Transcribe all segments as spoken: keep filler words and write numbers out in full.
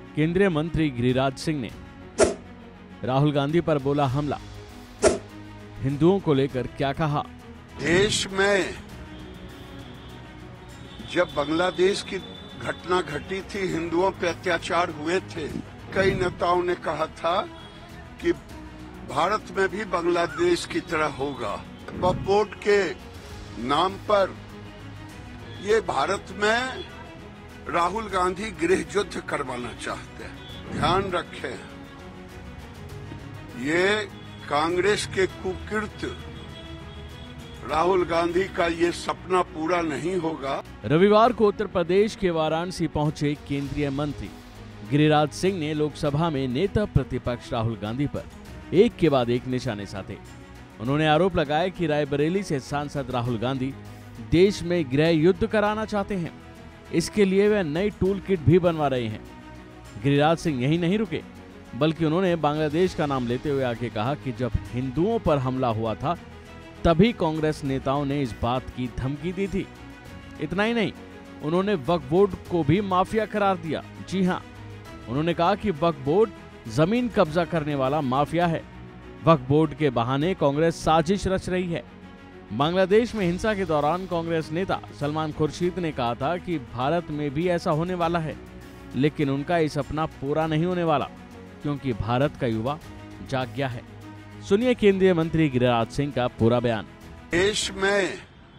केंद्रीय मंत्री गिरिराज सिंह ने राहुल गांधी पर बोला हमला। हिंदुओं को लेकर क्या कहा? देश में जब बांग्लादेश की घटना घटी थी, हिंदुओं पे अत्याचार हुए थे, कई नेताओं ने कहा था कि भारत में भी बांग्लादेश की तरह होगा। वक्फ बोर्ड के नाम पर ये भारत में राहुल गांधी गृह युद्ध करवाना चाहते हैं। ध्यान रखें, ये कांग्रेस के कुकृत्य राहुल गांधी का ये सपना पूरा नहीं होगा। रविवार को उत्तर प्रदेश के वाराणसी पहुंचे केंद्रीय मंत्री गिरिराज सिंह ने लोकसभा में नेता प्रतिपक्ष राहुल गांधी पर एक के बाद एक निशाने साधे। उन्होंने आरोप लगाया कि रायबरेली से सांसद राहुल गांधी देश में गृह युद्ध कराना चाहते हैं। इसके लिए वे नई टूल किट भी बनवा रहे हैं। गिरिराज सिंह यही नहीं रुके, बल्कि उन्होंने बांग्लादेश का नाम लेते हुए आगे कहा कि जब हिंदुओं पर हमला हुआ था तभी कांग्रेस नेताओं ने इस बात की धमकी दी थी। इतना ही नहीं, उन्होंने वक्फ बोर्ड को भी माफिया करार दिया। जी हां, उन्होंने कहा कि वक्फ बोर्ड जमीन कब्जा करने वाला माफिया है। वक्फ बोर्ड के बहाने कांग्रेस साजिश रच रही है। बांग्लादेश में हिंसा के दौरान कांग्रेस नेता सलमान खुर्शीद ने कहा था कि भारत में भी ऐसा होने वाला है, लेकिन उनका ये सपना पूरा नहीं होने वाला, क्योंकि भारत का युवा जाग गया है। सुनिए केंद्रीय मंत्री गिरिराज सिंह का पूरा बयान। देश में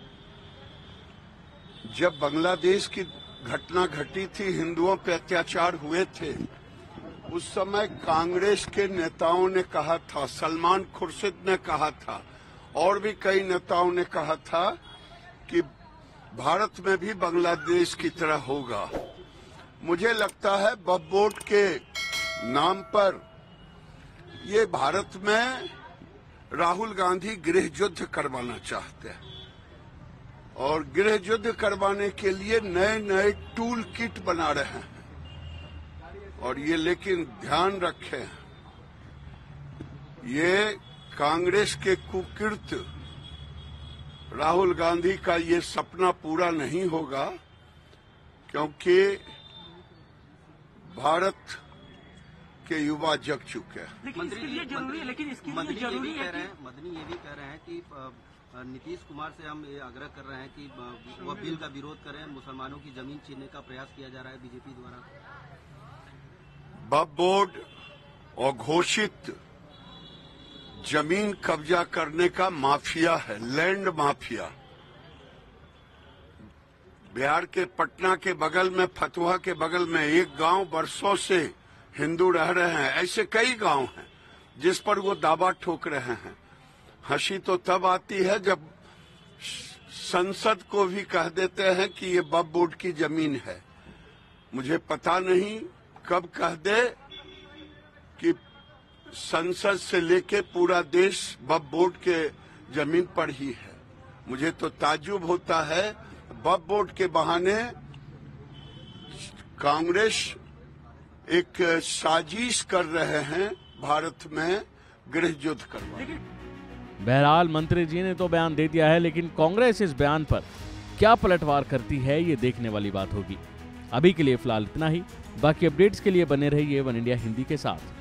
जब बांग्लादेश की घटना घटी थी, हिंदुओं पे अत्याचार हुए थे, उस समय कांग्रेस के नेताओं ने कहा था, सलमान खुर्शीद ने कहा था और भी कई नेताओं ने कहा था कि भारत में भी बांग्लादेश की तरह होगा। मुझे लगता है वक्फ बोर्ड के नाम पर ये भारत में राहुल गांधी गृह युद्ध करवाना चाहते हैं और गृह युद्ध करवाने के लिए नए नए टूल किट बना रहे हैं। और ये लेकिन ध्यान रखें, ये कांग्रेस के कुकृत्य राहुल गांधी का ये सपना पूरा नहीं होगा, क्योंकि भारत के युवा जग चुके हैं। लेकिन इसके लिए जरूरी है, लेकिन इसके लिए जरूरी है कि मदनी ये भी कह रहे हैं कि नीतीश कुमार से हम ये आग्रह कर रहे हैं कि वह बिल का विरोध करें। मुसलमानों की जमीन छीनने का प्रयास किया जा रहा है बीजेपी द्वारा। वक्फ बोर्ड और घोषित जमीन कब्जा करने का माफिया है, लैंड माफिया। बिहार के पटना के बगल में, फतुहा के बगल में एक गांव वर्षों से हिंदू रह रहे हैं। ऐसे कई गांव हैं जिस पर वो दावा ठोक रहे हैं। हंसी तो तब आती है जब संसद को भी कह देते हैं कि ये वक्फ बोर्ड की जमीन है। मुझे पता नहीं कब कह दे कि संसद से लेके पूरा देश वक्फ बोर्ड के जमीन पर ही है। मुझे तो ताज्जुब होता है, वक्फ बोर्ड के बहाने कांग्रेस एक साजिश कर रहे हैं भारत में गृह युद्ध करवाने। बहरहाल मंत्री जी ने तो बयान दे दिया है, लेकिन कांग्रेस इस बयान पर क्या पलटवार करती है ये देखने वाली बात होगी। अभी के लिए फिलहाल इतना ही। बाकी अपडेट्स के लिए बने रहिए वन इंडिया हिंदी के साथ।